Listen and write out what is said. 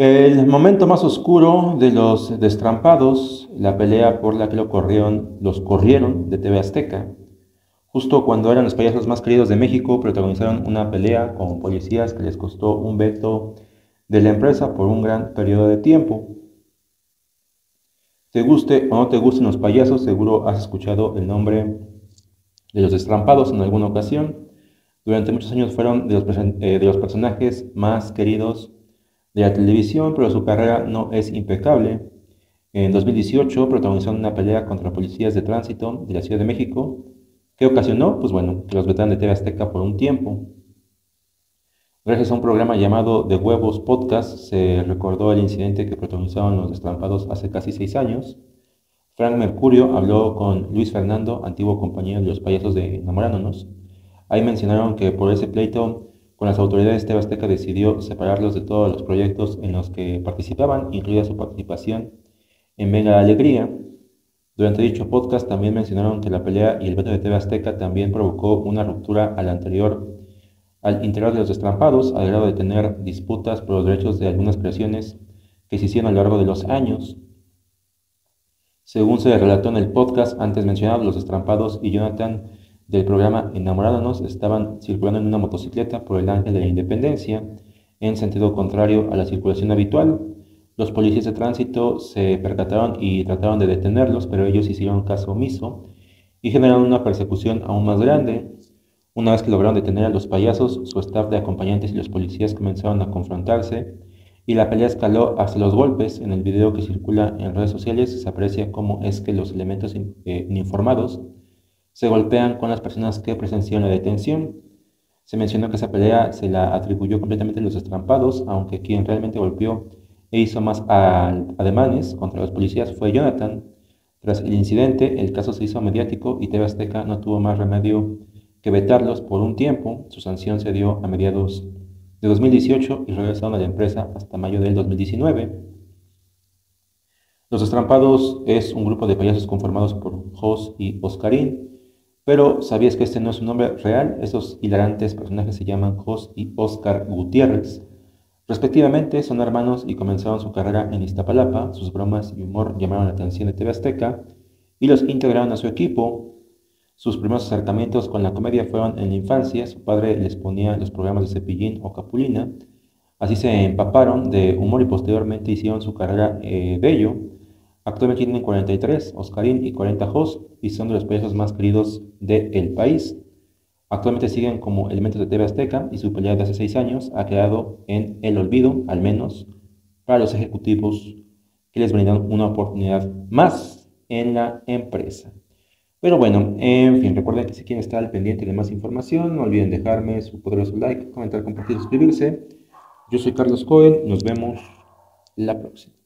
El momento más oscuro de los destrampados, la pelea por la que los corrieron de TV Azteca. Justo cuando eran los payasos más queridos de México, protagonizaron una pelea con policías que les costó un veto de la empresa por un gran periodo de tiempo. Te guste o no te gusten los payasos, seguro has escuchado el nombre de los destrampados en alguna ocasión. Durante muchos años fueron de los personajes más queridos de la televisión, pero su carrera no es impecable. En 2018 protagonizaron una pelea contra policías de tránsito de la Ciudad de México, que ocasionó, pues bueno, que los vetaran de TV Azteca por un tiempo. Gracias a un programa llamado De Huevos Podcast, se recordó el incidente que protagonizaron los destrampados hace casi 6 años. Frank Mercurio habló con Luis Fernando, antiguo compañero de los payasos de Enamorándonos. Ahí mencionaron que por ese pleito con las autoridades, TV Azteca decidió separarlos de todos los proyectos en los que participaban, incluida su participación en Venga la Alegría. Durante dicho podcast también mencionaron que la pelea y el veto de TV Azteca también provocó una ruptura al interior de los destrampados, al grado de tener disputas por los derechos de algunas creaciones que se hicieron a lo largo de los años. Según se relató en el podcast antes mencionado, los destrampados y Jonathan del programa Enamorándonos estaban circulando en una motocicleta por el Ángel de la Independencia en sentido contrario a la circulación habitual. Los policías de tránsito se percataron y trataron de detenerlos, pero ellos hicieron caso omiso y generaron una persecución aún más grande. Una vez que lograron detener a los payasos, su staff de acompañantes y los policías comenzaron a confrontarse y la pelea escaló hasta los golpes. En el video que circula en redes sociales se aprecia cómo es que los elementos uniformados se golpean con las personas que presenciaron la detención. Se mencionó que esa pelea se la atribuyó completamente a los destrampados, aunque quien realmente golpeó e hizo más ademanes contra los policías fue Jonathan. Tras el incidente, el caso se hizo mediático y TV Azteca no tuvo más remedio que vetarlos por un tiempo. Su sanción se dio a mediados de 2018 y regresaron a la empresa hasta mayo del 2019. Los Destrampados es un grupo de payasos conformados por Jos y Oscarín, pero ¿sabías que este no es su nombre real? Esos hilarantes personajes se llaman Jos y Oscar Gutiérrez. Respectivamente, son hermanos y comenzaron su carrera en Iztapalapa. Sus bromas y humor llamaron la atención de TV Azteca y los integraron a su equipo. Sus primeros acercamientos con la comedia fueron en la infancia. Su padre les ponía los programas de Cepillín o Capulina. Así se empaparon de humor y posteriormente hicieron su carrera de ello. Actualmente tienen 43 Oscarín y 40 Jos y son de los payasos más queridos del país. Actualmente siguen como elementos de TV Azteca y su pelea de hace 6 años ha quedado en el olvido, al menos para los ejecutivos que les brindan una oportunidad más en la empresa. Pero bueno, en fin, recuerden que si quieren estar al pendiente de más información, no olviden dejarme su poderoso like, comentar, compartir, suscribirse. Yo soy Carlos Cohen, nos vemos la próxima.